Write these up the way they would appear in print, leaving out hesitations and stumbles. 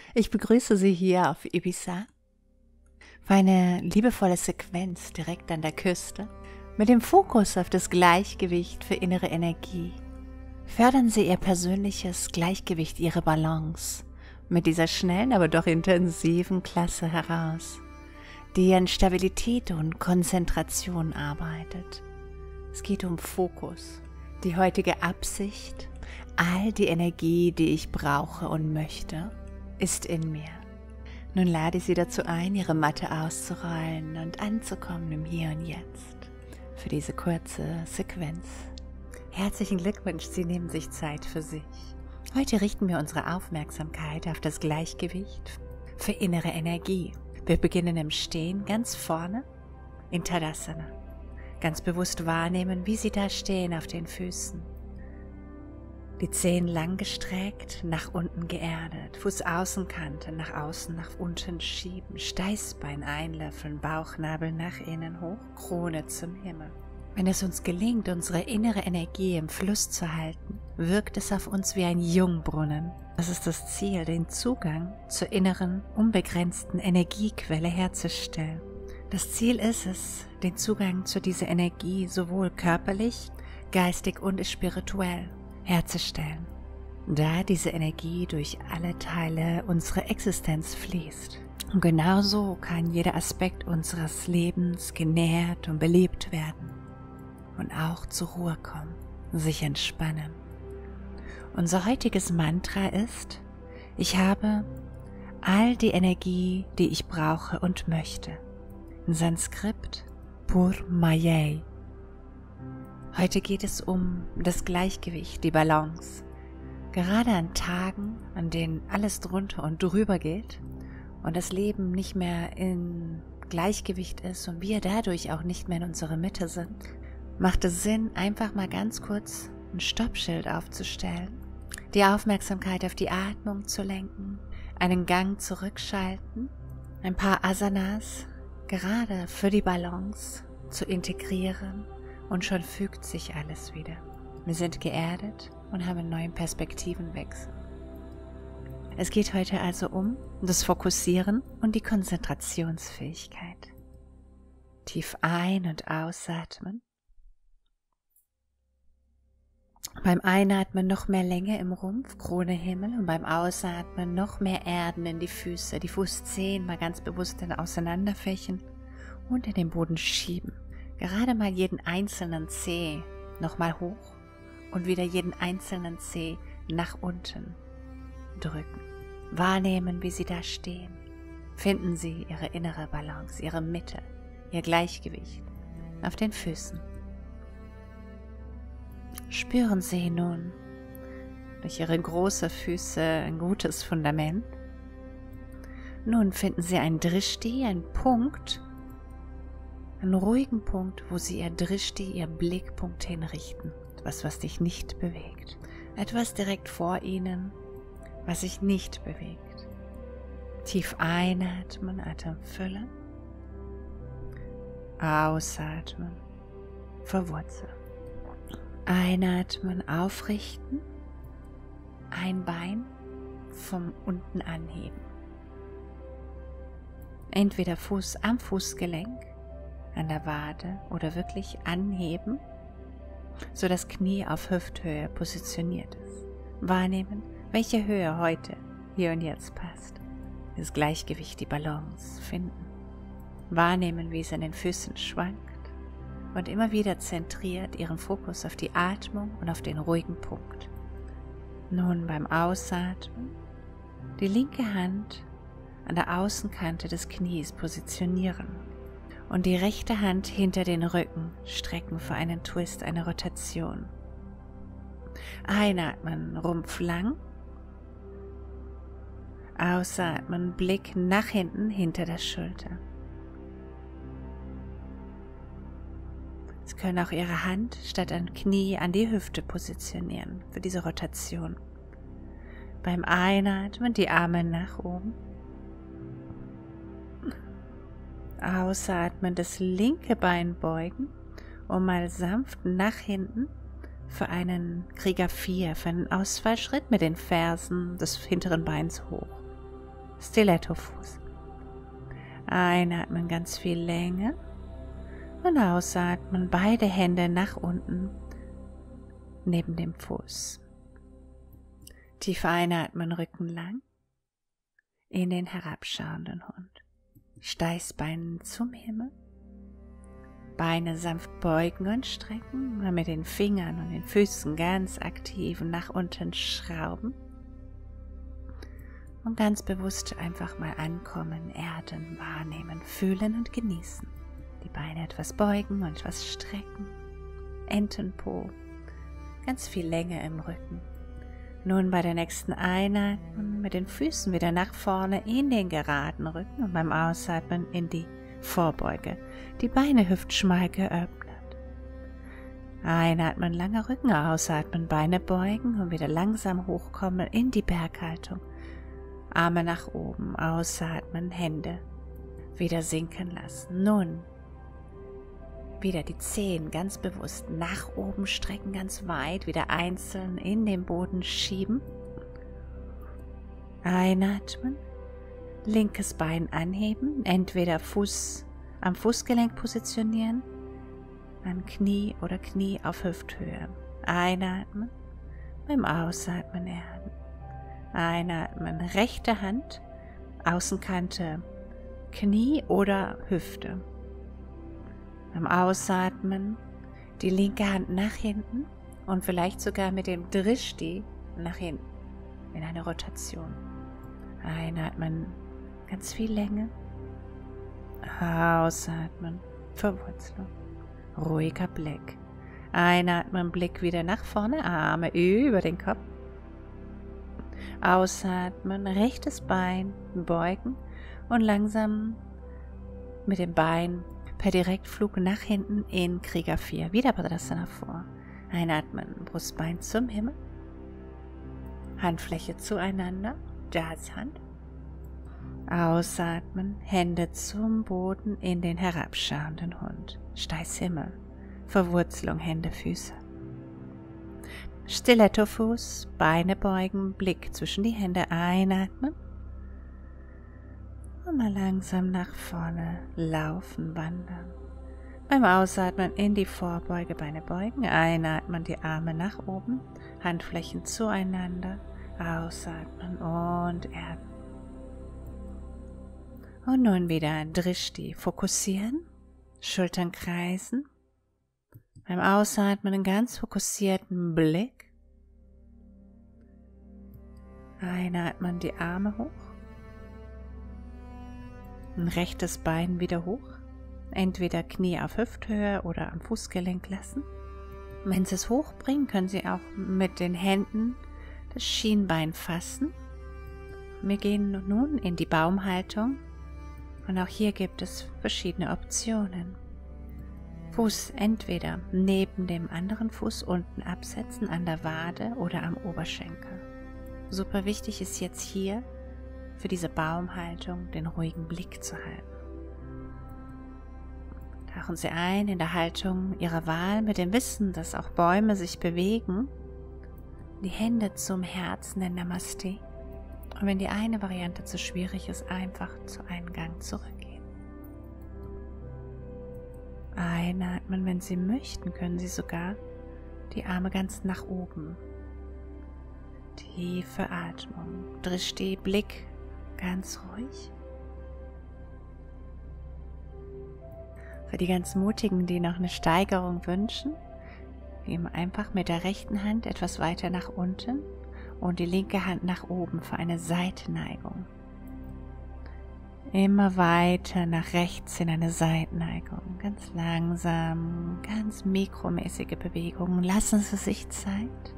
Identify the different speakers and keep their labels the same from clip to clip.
Speaker 1: Ich begrüße Sie hier auf Ibiza für eine liebevolle Sequenz direkt an der Küste mit dem Fokus auf das Gleichgewicht für innere Energie. Fördern Sie Ihr persönliches Gleichgewicht, Ihre Balance mit dieser schnellen, aber doch intensiven Klasse heraus, die an Stabilität und Konzentration arbeitet. Es geht um Fokus, die heutige Absicht, all die Energie, die ich brauche und möchte, ist in mir. Nun lade ich Sie dazu ein, Ihre Matte auszurollen und anzukommen im Hier und Jetzt für diese kurze Sequenz. Herzlichen Glückwunsch, Sie nehmen sich Zeit für sich. Heute richten wir unsere Aufmerksamkeit auf das Gleichgewicht für innere Energie. Wir beginnen im Stehen ganz vorne in Tadasana. Ganz bewusst wahrnehmen, wie Sie da stehen auf den Füßen. Die Zehen lang gestreckt, nach unten geerdet, Fußaußenkante nach außen, nach unten schieben, Steißbein einlöffeln, Bauchnabel nach innen hoch, Krone zum Himmel. Wenn es uns gelingt, unsere innere Energie im Fluss zu halten, wirkt es auf uns wie ein Jungbrunnen. Das ist das Ziel, den Zugang zur inneren, unbegrenzten Energiequelle herzustellen. Das Ziel ist es, den Zugang zu dieser Energie sowohl körperlich, geistig und spirituell herzustellen, da diese Energie durch alle Teile unserer Existenz fließt. Und genauso kann jeder Aspekt unseres Lebens genährt und belebt werden und auch zur Ruhe kommen, sich entspannen. Unser heutiges Mantra ist: Ich habe all die Energie, die ich brauche und möchte. In Sanskrit Pur Mayai. Heute geht es um das Gleichgewicht, die Balance. Gerade an Tagen, an denen alles drunter und drüber geht und das Leben nicht mehr in Gleichgewicht ist und wir dadurch auch nicht mehr in unserer Mitte sind, macht es Sinn, einfach mal ganz kurz ein Stoppschild aufzustellen, die Aufmerksamkeit auf die Atmung zu lenken, einen Gang zurückschalten, ein paar Asanas gerade für die Balance zu integrieren. Und schon fügt sich alles wieder. Wir sind geerdet und haben einen neuen Perspektivenwechsel. Es geht heute also um das Fokussieren und die Konzentrationsfähigkeit. Tief ein- und ausatmen. Beim Einatmen noch mehr Länge im Rumpf, Krone Himmel, und beim Ausatmen noch mehr Erden in die Füße, die Fußzehen mal ganz bewusst auseinanderfächen und in den Boden schieben. Gerade mal jeden einzelnen Zeh nochmal hoch und wieder jeden einzelnen Zeh nach unten drücken. Wahrnehmen, wie Sie da stehen. Finden Sie Ihre innere Balance, Ihre Mitte, Ihr Gleichgewicht auf den Füßen. Spüren Sie nun durch Ihre großen Füße ein gutes Fundament. Nun finden Sie einen Drishti, einen Punkt, einen ruhigen Punkt, wo Sie Ihr Drishti, Ihr Blickpunkt hinrichten. Etwas, was dich nicht bewegt. Etwas direkt vor Ihnen, was sich nicht bewegt. Tief einatmen, Atemfülle. Ausatmen, verwurzeln. Einatmen, aufrichten. Ein Bein vom unten anheben. Entweder Fuß am Fußgelenk, an der Wade oder wirklich anheben, so das Knie auf Hüfthöhe positioniert ist. Wahrnehmen, welche Höhe heute, hier und jetzt passt. Das Gleichgewicht, die Balance finden. Wahrnehmen, wie es an den Füßen schwankt und immer wieder zentriert Ihren Fokus auf die Atmung und auf den ruhigen Punkt. Nun beim Ausatmen die linke Hand an der Außenkante des Knies positionieren und die rechte Hand hinter den Rücken strecken für einen Twist, eine Rotation. Einatmen, Rumpf lang. Ausatmen, Blick nach hinten, hinter der Schulter. Sie können auch Ihre Hand statt am Knie an die Hüfte positionieren für diese Rotation. Beim Einatmen die Arme nach oben. Ausatmen, das linke Bein beugen und mal sanft nach hinten für einen Krieger 4, für einen Ausfallschritt mit den Fersen des hinteren Beins hoch. Stilettofuß. Einatmen, ganz viel Länge und ausatmen, beide Hände nach unten neben dem Fuß. Tief einatmen, Rücken lang, in den herabschauenden Hund. Steißbein zum Himmel, Beine sanft beugen und strecken, und mit den Fingern und den Füßen ganz aktiv nach unten schrauben. Und ganz bewusst einfach mal ankommen, erden, wahrnehmen, fühlen und genießen. Die Beine etwas beugen und etwas strecken. Entenpo. Ganz viel Länge im Rücken. Nun bei der nächsten Einatmen mit den Füßen wieder nach vorne in den geraden Rücken und beim Ausatmen in die Vorbeuge. Die Beine hüftschmal geöffnet. Einatmen, langer Rücken, ausatmen, Beine beugen und wieder langsam hochkommen in die Berghaltung. Arme nach oben, ausatmen, Hände wieder sinken lassen. Nun wieder die Zehen ganz bewusst nach oben strecken, ganz weit, wieder einzeln in den Boden schieben. Einatmen, linkes Bein anheben, entweder Fuß am Fußgelenk positionieren, an Knie oder Knie auf Hüfthöhe. Einatmen, beim Ausatmen erden. Einatmen, rechte Hand, Außenkante, Knie oder Hüfte. Beim Ausatmen die linke Hand nach hinten und vielleicht sogar mit dem Drishti nach hinten in eine Rotation. Einatmen, ganz viel Länge. Ausatmen, Verwurzelung. Ruhiger Blick. Einatmen, Blick wieder nach vorne, Arme über den Kopf. Ausatmen, rechtes Bein beugen und langsam mit dem Bein per Direktflug nach hinten in Krieger 4. Wieder Padasana vor. Einatmen, Brustbein zum Himmel. Handfläche zueinander, Jazz-Hand. Ausatmen, Hände zum Boden in den herabschauenden Hund. Steißhimmel, Verwurzelung, Hände, Füße. Stilettofuß, Beine beugen, Blick zwischen die Hände, einatmen. Und mal langsam nach vorne laufen, wandern. Beim Ausatmen in die Vorbeuge, Beine beugen, einatmen, die Arme nach oben, Handflächen zueinander, ausatmen und erden. Und nun wieder Drishti, fokussieren, Schultern kreisen. Beim Ausatmen einen ganz fokussierten Blick. Einatmen, die Arme hoch. Ein rechtes Bein wieder hoch. Entweder Knie auf Hüfthöhe oder am Fußgelenk lassen. Wenn Sie es hochbringen, können Sie auch mit den Händen das Schienbein fassen. Wir gehen nun in die Baumhaltung und auch hier gibt es verschiedene Optionen. Fuß entweder neben dem anderen Fuß unten absetzen, an der Wade oder am Oberschenkel. Super wichtig ist jetzt hier für diese Baumhaltung den ruhigen Blick zu halten. Tauchen Sie ein in der Haltung Ihrer Wahl mit dem Wissen, dass auch Bäume sich bewegen. Die Hände zum Herzen in Namaste. Und wenn die eine Variante zu schwierig ist, einfach zu einem Gang zurückgehen. Einatmen, wenn Sie möchten, können Sie sogar die Arme ganz nach oben. Tiefe Atmung. Drishti, Blick ganz ruhig. Für die ganz Mutigen, die noch eine Steigerung wünschen, gehen wir einfach mit der rechten Hand etwas weiter nach unten und die linke Hand nach oben für eine Seitenneigung. Immer weiter nach rechts in eine Seitenneigung. Ganz langsam, ganz mikromäßige Bewegungen. Lassen Sie sich Zeit.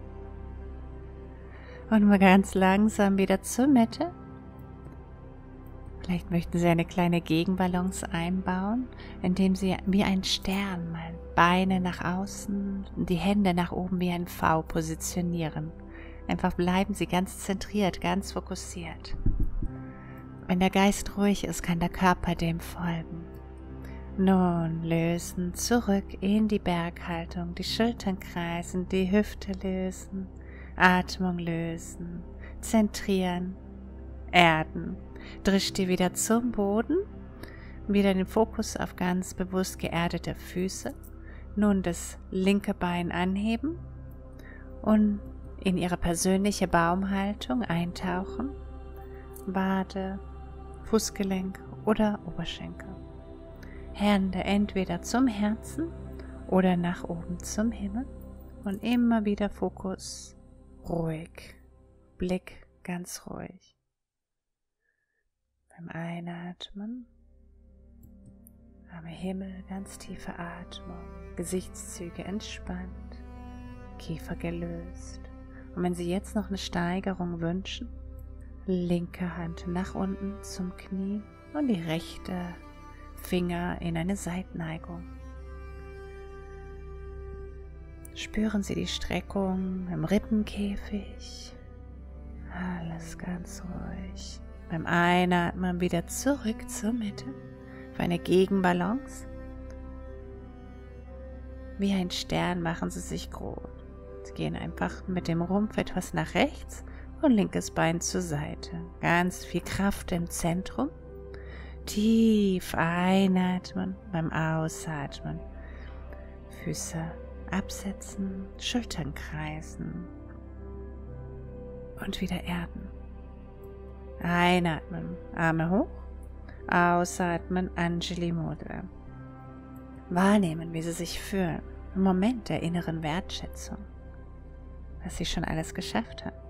Speaker 1: Und mal ganz langsam wieder zur Mitte. Vielleicht möchten Sie eine kleine Gegenbalance einbauen, indem Sie wie ein Stern mal Beine nach außen, die Hände nach oben wie ein V positionieren. Einfach bleiben Sie ganz zentriert, ganz fokussiert. Wenn der Geist ruhig ist, kann der Körper dem folgen. Nun lösen, zurück in die Berghaltung, die Schultern kreisen, die Hüfte lösen, Atmung lösen, zentrieren, erden. Drisch dir wieder zum Boden. Wieder den Fokus auf ganz bewusst geerdete Füße. Nun das linke Bein anheben und in ihre persönliche Baumhaltung eintauchen. Wade, Fußgelenk oder Oberschenkel. Hände entweder zum Herzen oder nach oben zum Himmel und immer wieder Fokus ruhig, Blick ganz ruhig. Beim Einatmen am Himmel ganz tiefe Atmung, Gesichtszüge entspannt, Kiefer gelöst. Und wenn Sie jetzt noch eine Steigerung wünschen, linke Hand nach unten zum Knie und die rechte Finger in eine Seitenneigung. Spüren Sie die Streckung im Rippenkäfig. Alles ganz ruhig. Beim Einatmen wieder zurück zur Mitte für eine Gegenbalance. Wie ein Stern machen Sie sich groß. Sie gehen einfach mit dem Rumpf etwas nach rechts und linkes Bein zur Seite. Ganz viel Kraft im Zentrum. Tief einatmen, beim Ausatmen Füße absetzen, Schultern kreisen und wieder erden. Einatmen, Arme hoch, ausatmen, Anjali Mudra. Wahrnehmen, wie Sie sich fühlen, im Moment der inneren Wertschätzung, was Sie schon alles geschafft haben.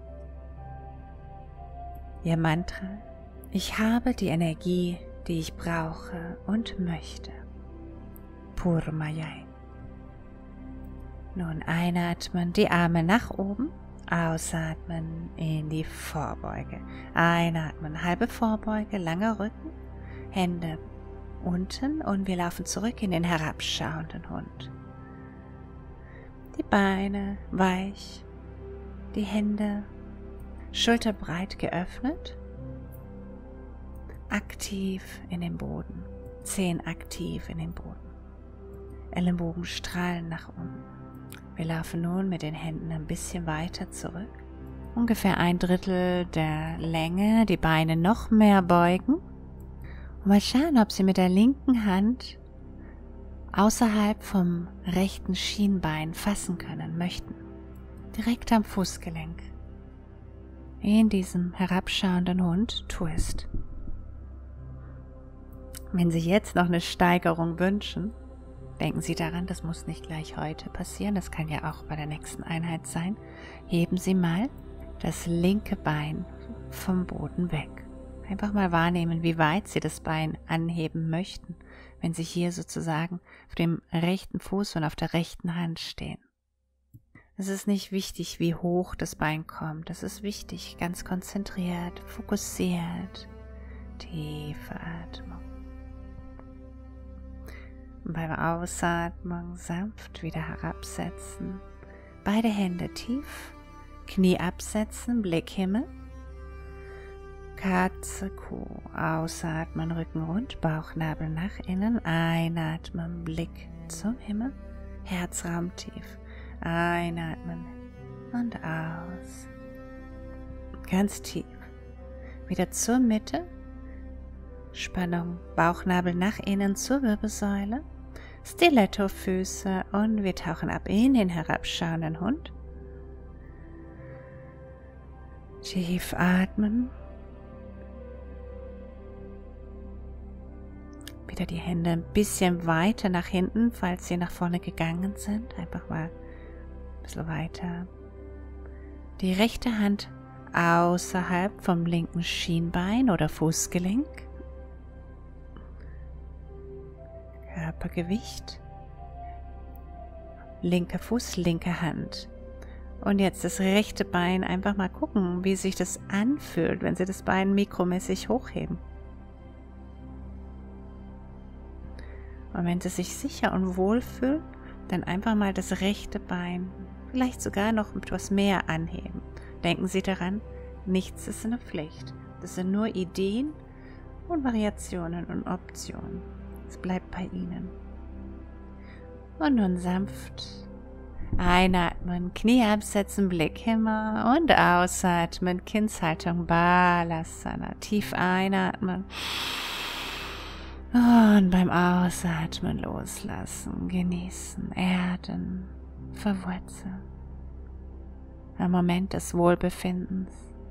Speaker 1: Ihr Mantra: Ich habe die Energie, die ich brauche und möchte. Purmayai. Nun einatmen, die Arme nach oben, ausatmen in die Vorbeuge. Einatmen, halbe Vorbeuge, langer Rücken, Hände unten und wir laufen zurück in den herabschauenden Hund. Die Beine weich, die Hände schulterbreit geöffnet, aktiv in den Boden, Zehen aktiv in den Boden, Ellenbogen strahlen nach unten. Wir laufen nun mit den Händen ein bisschen weiter zurück, ungefähr 1/3 der Länge, die Beine noch mehr beugen und mal schauen, ob Sie mit der linken Hand außerhalb vom rechten Schienbein fassen können möchten, direkt am Fußgelenk. In diesem herabschauenden Hund Twist. Wenn Sie jetzt noch eine Steigerung wünschen, denken Sie daran, das muss nicht gleich heute passieren, das kann ja auch bei der nächsten Einheit sein. Heben Sie mal das linke Bein vom Boden weg. Einfach mal wahrnehmen, wie weit Sie das Bein anheben möchten, wenn Sie hier sozusagen auf dem rechten Fuß und auf der rechten Hand stehen. Es ist nicht wichtig, wie hoch das Bein kommt. Es ist wichtig, ganz konzentriert, fokussiert, tiefe Atmung. Und beim Ausatmen sanft wieder herabsetzen. Beide Hände tief, Knie absetzen, Blick Himmel. Katze, Kuh. Ausatmen, Rücken rund, Bauchnabel nach innen. Einatmen, Blick zum Himmel. Herzraum tief. Einatmen und aus. Ganz tief. Wieder zur Mitte. Spannung, Bauchnabel nach innen zur Wirbelsäule. Stiletto-Füße und wir tauchen ab in den herabschauenden Hund. Tief atmen. Wieder die Hände ein bisschen weiter nach hinten, falls sie nach vorne gegangen sind. Einfach mal ein bisschen weiter. Die rechte Hand außerhalb vom linken Schienbein oder Fußgelenk. Körpergewicht. Linker Fuß, linke Hand. Und jetzt das rechte Bein, einfach mal gucken, wie sich das anfühlt, wenn Sie das Bein mikromäßig hochheben. Und wenn Sie sich sicher und wohl fühlen, dann einfach mal das rechte Bein, vielleicht sogar noch etwas mehr anheben. Denken Sie daran, nichts ist eine Pflicht. Das sind nur Ideen und Variationen und Optionen. Es bleibt bei Ihnen. Und nun sanft einatmen Einatmen, Knie absetzen, Blickhimmel und ausatmen, Kindshaltung, Balasana. Tief einatmen und beim Ausatmen loslassen, genießen, erden, verwurzeln. Ein Moment des Wohlbefindens.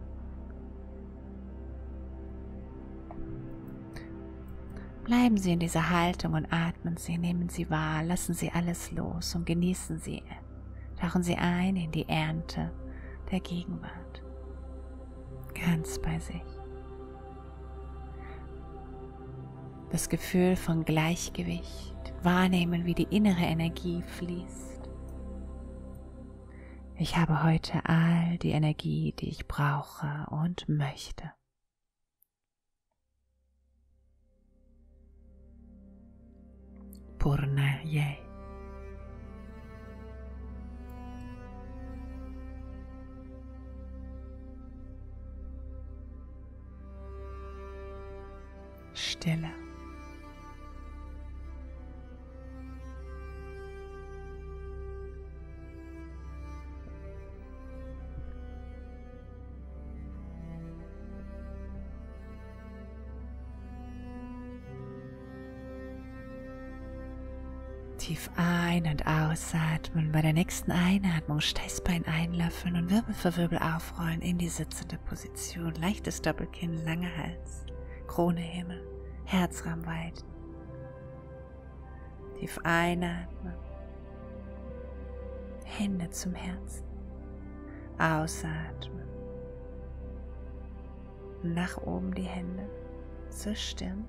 Speaker 1: Bleiben Sie in dieser Haltung und atmen Sie, nehmen Sie wahr, lassen Sie alles los und genießen Sie. Tauchen Sie ein in die Ernte der Gegenwart, ganz bei sich. Das Gefühl von Gleichgewicht, wahrnehmen, wie die innere Energie fließt. Ich habe heute all die Energie, die ich brauche und möchte. Purnayay. Stille. Tief ein- und ausatmen. Bei der nächsten Einatmung Steißbein einlöffeln und Wirbel für Wirbel aufrollen in die sitzende Position. Leichtes Doppelkinn, langer Hals, Krone Himmel, Herzraum weit. Tief einatmen. Hände zum Herzen. Ausatmen. Nach oben die Hände zur Stirn.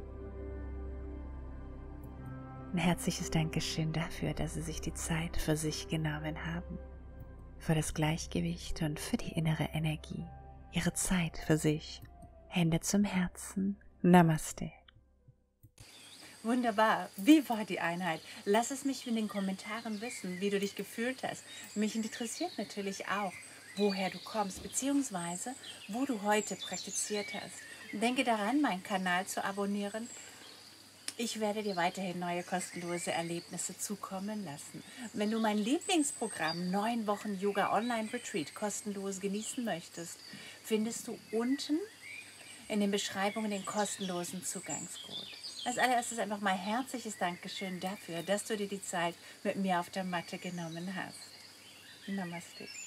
Speaker 1: Ein herzliches Dankeschön dafür, dass Sie sich die Zeit für sich genommen haben, für das Gleichgewicht und für die innere Energie. Ihre Zeit für sich. Hände zum Herzen. Namaste. Wunderbar. Wie war die Einheit? Lass es mich in den Kommentaren wissen, wie du dich gefühlt hast. Mich interessiert natürlich auch, woher du kommst, beziehungsweise wo du heute praktiziert hast. Denke daran, meinen Kanal zu abonnieren. Ich werde dir weiterhin neue kostenlose Erlebnisse zukommen lassen. Wenn du mein Lieblingsprogramm 9 Wochen Yoga Online Retreat kostenlos genießen möchtest, findest du unten in den Beschreibungen den kostenlosen Zugangscode. Als allererstes einfach mal herzliches Dankeschön dafür, dass du dir die Zeit mit mir auf der Matte genommen hast. Namaste.